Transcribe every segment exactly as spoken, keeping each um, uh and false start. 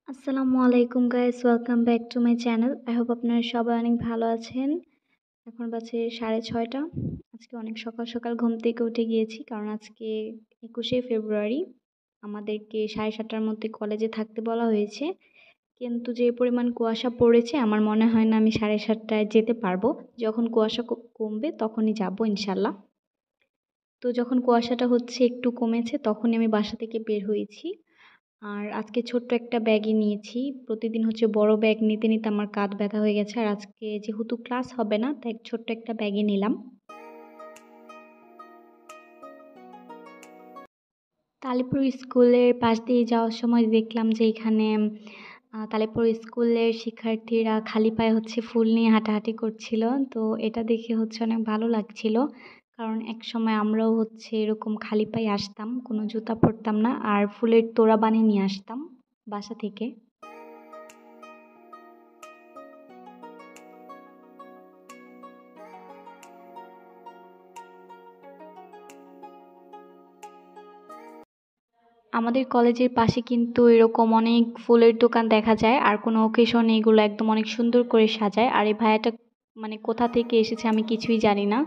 আসসালামু আলাইকুম guys, welcome back to my channel. I hope আপনারা সবাই অনেক ভালো আছেন। এখন বাজে সাড়ে ছয়টা। আজকে অনেক সকাল সকাল ঘুম থেকে উঠে গিয়েছি, কারণ আজকে একুশে ফেব্রুয়ারি। আমাদেরকে সাড়ে সাতটার মধ্যে কলেজে থাকতে বলা হয়েছে, কিন্তু যে পরিমাণ কুয়াশা পড়েছে আমার মনে হয় না আমি সাড়ে সাতটায় যেতে পারবো। যখন কুয়াশা ক- কমবে তখনই যাবো ইনশাল্লাহ। তো যখন কুয়াশাটা হচ্ছে একটু কমেছে তখনই আমি বাসা থেকে বের হয়েছি। আর আজকে ছোট্ট একটা ব্যাগই নিয়েছি। প্রতিদিন হচ্ছে বড় ব্যাগ নিতে নিতে আমার কাঁধ ব্যথা হয়ে গেছে, আর আজকে যেহেতু ক্লাস হবে না তাই ছোট্ট একটা ব্যাগই নিলাম। তালিপুর স্কুলের পাশ দিয়ে যাওয়ার সময় দেখলাম যে এখানে আহ, তালিপুর স্কুলের শিক্ষার্থীরা খালি পায়ে হচ্ছে ফুল নিয়ে হাঁটাহাঁটি করছিল। তো এটা দেখে হচ্ছে অনেক ভালো লাগছিল, কারণ এক সময় আমরাও হচ্ছে এরকম খালি পায়ে আসতাম, কোনো জুতা পরতাম না আর ফুলের তোড়া বানিয়ে নিয়ে আসতাম বাসা থেকে। আমাদের কলেজের পাশে কিন্তু এরকম অনেক ফুলের দোকান দেখা যায়, আর কোনো অকেশনে এগুলো একদম অনেক সুন্দর করে সাজায়। আর এই ভাইয়াটা মানে কোথা থেকে এসেছে আমি কিছুই জানি না।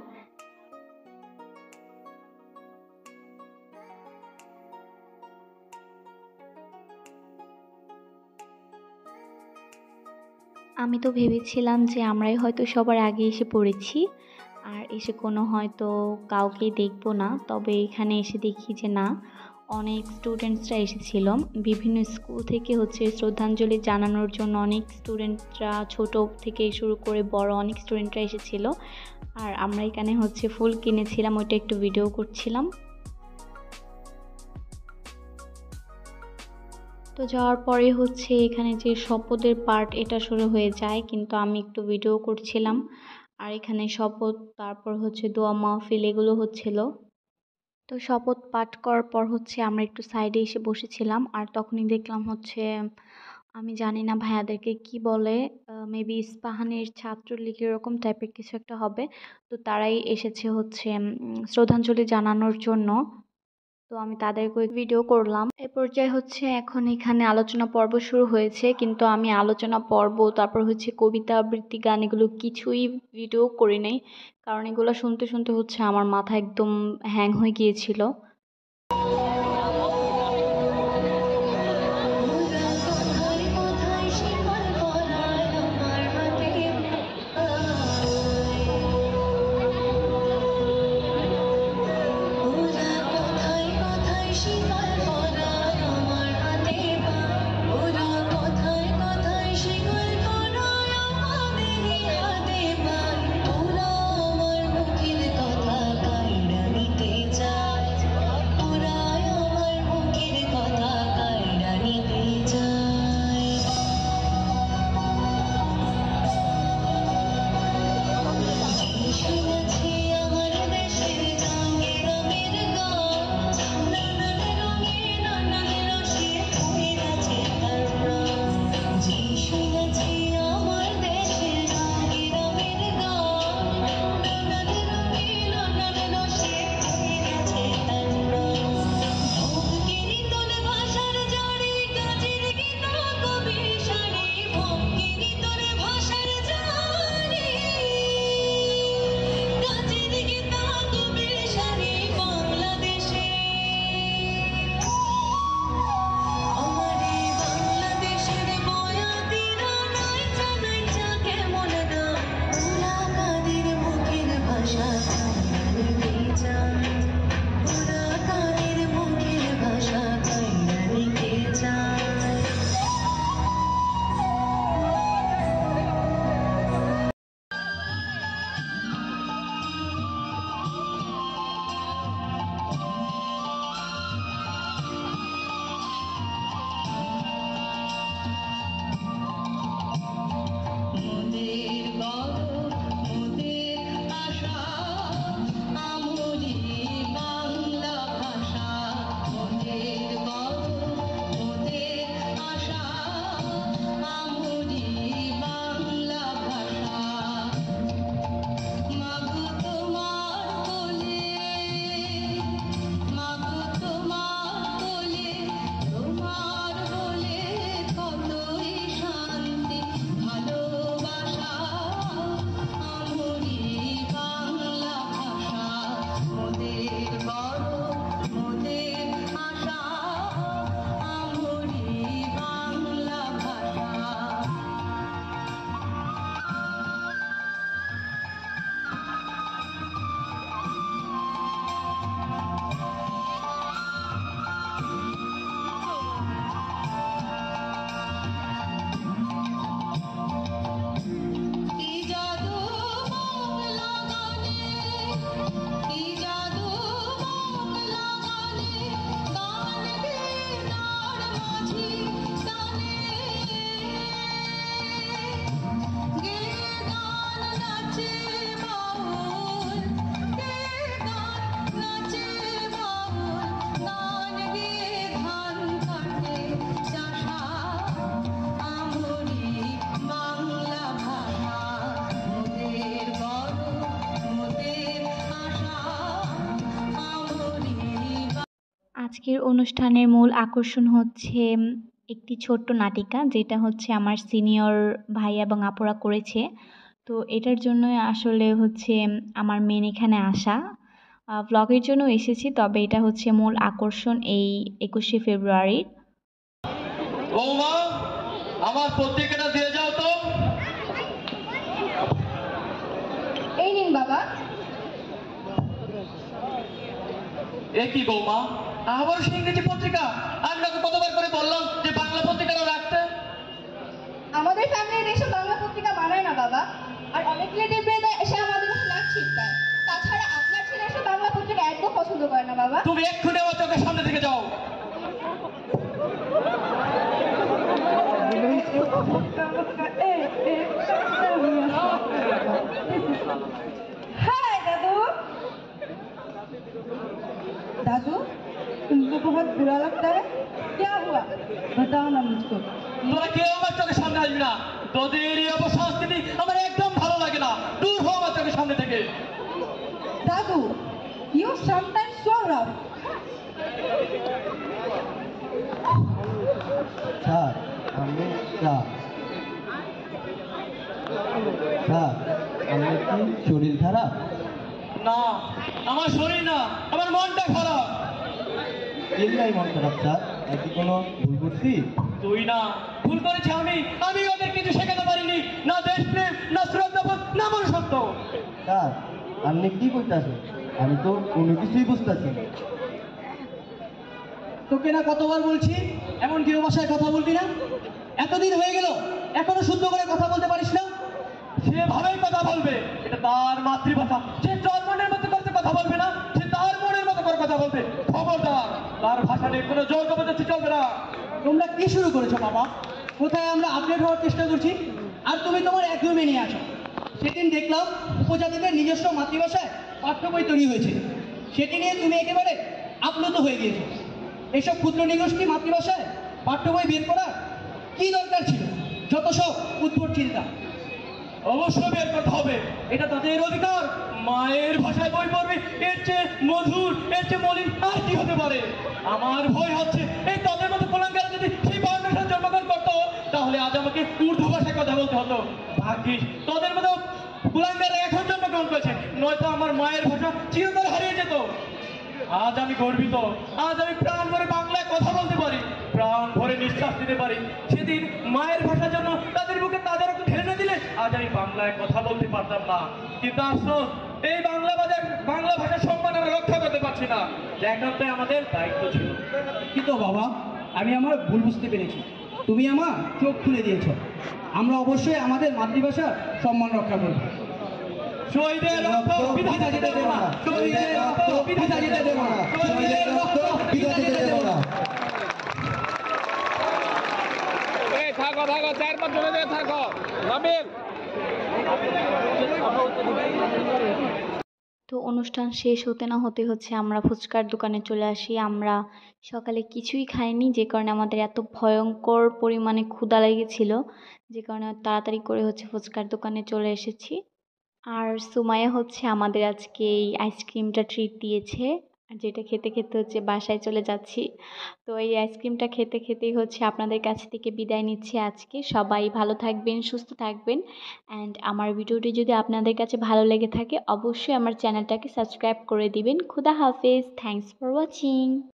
আমি তো ভেবেছিলাম যে আমরাই হয়তো সবার আগে এসে পড়েছি, আর এসে কোনো হয়তো কাউকেই দেখবো না। তবে এখানে এসে দেখি যে না, অনেক স্টুডেন্টসরা এসেছিল। বিভিন্ন স্কুল থেকে হচ্ছে শ্রদ্ধাঞ্জলি জানানোর জন্য অনেক স্টুডেন্টরা, ছোট থেকে শুরু করে বড় অনেক স্টুডেন্টরা এসেছিল। আর আমরা এখানে হচ্ছে ফুল কিনেছিলাম, ওইটা একটু ভিডিও করছিলাম। তো যাওয়ার পরে হচ্ছে এখানে যে শপথের পার্ট এটা শুরু হয়ে যায়, কিন্তু আমি একটু ভিডিও করছিলাম। আর এখানে শপথ, তারপর হচ্ছে দোয়া মাহফিল এগুলো হচ্ছিল। তো শপথ পাঠ করার পর হচ্ছে আমরা একটু সাইডে এসে বসেছিলাম, আর তখনই দেখলাম হচ্ছে, আমি জানি না ভাইয়াদেরকে কি বলে, মেবি ইস্পাহানের ছাত্রলীগ এরকম টাইপের কিছু একটা হবে। তো তারাই এসেছে হচ্ছে উম, শ্রদ্ধাঞ্জলি জানানোর জন্য। তো আমি তাদেরকে ভিডিও করলাম। এই পর্যায়ে হচ্ছে এখন এখানে আলোচনা পর্ব শুরু হয়েছে, কিন্তু আমি আলোচনা পর্ব, তারপর হচ্ছে কবিতা আবৃত্তি গান এগুলো কিছুই ভিডিও করি নাই, কারণ এগুলো শুনতে শুনতে হচ্ছে আমার মাথা একদম হ্যাং হয়ে গিয়েছিল। আজকের অনুষ্ঠানের মূল আকর্ষণ হচ্ছে উম, একটি ছোট্ট নাটিকা, যেটা হচ্ছে আমার সিনিয়র ভাই এবং আপুরা করেছে। তো এটার জন্যই আসলে হচ্ছে উম, আমার মেন এখানে আসা। ভ্লগের জন্য এসেছি, তবে এটা হচ্ছে মূল আকর্ষণ এই একুশে ফেব্রুয়ারির। বৌমা, আমার পত্রিকাটা দিয়ে যাও তো। এই নিন বাবা। এ কি বৌমা, আবার সে ইংরেজি পত্রিকা? আপনাকে কতবার করে বললাম যে বাংলা পত্রিকাটা রাখতে। আমাদের ফ্যামিলির এসব বাংলা পত্রিকা বানায় না বাবা। আর অনেক রিলেটিভ এসে আমাদের ফ্ল্যাগ ছিটকায়। তাছাড়া আপনার ছেলে এসব বাংলা পত্রিকা একদম পছন্দ করে না বাবা। তুমি এক্ষুনি আমার চোখের সামনে থেকে যাও। हाय दादू। दादू, तुमको बहुत बुरा लगता है? क्या हुआ? बताओ ना मुझको। তোরা কেউ আমার চোখের সামনে আসবি না। তোদের এই অপসংস্কৃতি আমার একদম ভালো লাগে না। দূর হও আমার চোখের সামনে থেকে। दादू, you sometimes so rough. Sir আমি স্যার স্যার আপনার কি শরীর খারাপ? না, আমার শরীর না, আমার মনটা খারাপ। চিল্লাই মন খারাপ স্যার, নাকি কোনো ভুল করছি? তুই না, ভুল করেছি আমি। আমি ওদের কিছু শেখাতে পারিনি, না দেশপ্রেম, না শ্রদ্ধাবোধ, না মনুষ্যত্ব। স্যার আপনি কি করতেছেন? আমি তো কোনো কিছুই বুঝতেছি না। তোকে না কতবার বলছি এমন কেউ ভাষায় কথা বলবি না। এতদিন হয়ে গেল এখনো শুদ্ধ করে কথা বলতে পারিস না। সেভাবেই কথা বলবে, এটা তার মাতৃভাষা। সে তোর মনের মতো করতে কথা বলবে না, সে তার মনের মতো করে কথা বলবে। খবরদার, তার ভাষা নিয়ে কোনো জোর জবরদস্তি চলবে না। তোমরা কি শুরু করেছো বাবা? কোথায় আমরা আপডেট হওয়ার চেষ্টা করছি আর তুমি তোমার একদমই নিয়ে আসো। সেদিন দেখলাম উপজাতিদের নিজস্ব মাতৃভাষায় পাঠ্য বই তৈরি হয়েছে, সেটি নিয়ে তুমি একেবারে আপ্লুত হয়ে গিয়েছো। এইসব ক্ষুদ্র নিগোষ্ঠী মাতৃভাষায় পাঠ্য বই বের করার কি দরকার ছিল? যত সব উদ্ভট চিন্তা। অবশ্যই বের করতে হবে, এটা তাদের অধিকার। মায়ের ভাষায় বই পড়বে, এর চেয়ে মধুর, এর চেয়ে মলিন আর কি হতে পারে? আমার ভয় হচ্ছে এই তাদের মতো কোলাঙ্গারা যদি সেই বাংলাদেশে জন্মগ্রহণ করতো, তাহলে আজ আমাকে উর্দু ভাষায় কথা বলতে হতো। ভাগ্যিস তাদের মতো কোলাঙ্গারা এখন জন্মগ্রহণ করেছে, নয়তো আমার মায়ের ভাষা চিরতরে হারিয়ে যেত। আজ আমি গর্বিত, আজ আমি প্রাণ ভরে বাংলায় কথা বলতে পারি, প্রাণ ভরে নিঃশ্বাস দিতে পারি। সেদিন মায়ের ভাষার জন্য তাদের বুকে তাদের একটু ঢেলে না দিলে আজ আমি বাংলায় কথা বলতে পারতাম না। কিন্তু আফসোস, এই বাংলা বাজার বাংলা ভাষার সম্মান আমরা রক্ষা করতে পারছি না, যে একান্তই আমাদের দায়িত্ব ছিল। কিন্তু বাবা, আমি আমার ভুল বুঝতে পেরেছি, তুমি আমার চোখ খুলে দিয়েছ। আমরা অবশ্যই আমাদের মাতৃভাষার সম্মান রক্ষা করব। শহীদের রক্ত বিধা যেতে দেব না, শহীদের রক্ত বিধা যেতে দেব না, শহীদের রক্ত বিধা যেতে দেব না। এই থাকো থাকো চার পাঁচ জনে থাকো নাবিল। তো অনুষ্ঠান শেষ হতে না হতে হচ্ছে আমরা ফুচকার দোকানে চলে আসি। আমরা সকালে কিছুই খাইনি, যে কারণে আমাদের এত ভয়ঙ্কর পরিমাণে ক্ষুধা লেগেছিল, যে কারণে তাড়াতাড়ি করে হচ্ছে ফুচকার দোকানে চলে এসেছি। আর সুমাইয়া হচ্ছে আমাদের আজকে এই আইসক্রিমটা ট্রিট দিয়েছে, আর যেটা খেতে খেতে হচ্ছে বাসায় চলে যাচ্ছি। তো এই আইসক্রিমটা খেতে খেতেই হচ্ছে আপনাদের কাছ থেকে বিদায় নিচ্ছি আজকে। সবাই ভালো থাকবেন, সুস্থ থাকবেন। অ্যান্ড আমার ভিডিওটি যদি আপনাদের কাছে ভালো লেগে থাকে, অবশ্যই আমার চ্যানেলটাকে সাবস্ক্রাইব করে দিবেন। খুদা হাফেজ, থ্যাংকস ফর ওয়াচিং।